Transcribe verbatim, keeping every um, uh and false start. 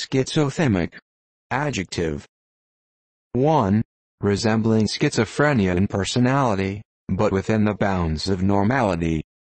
Schizothymic. Adjective. one. Resembling schizophrenia in personality, but within the bounds of normality.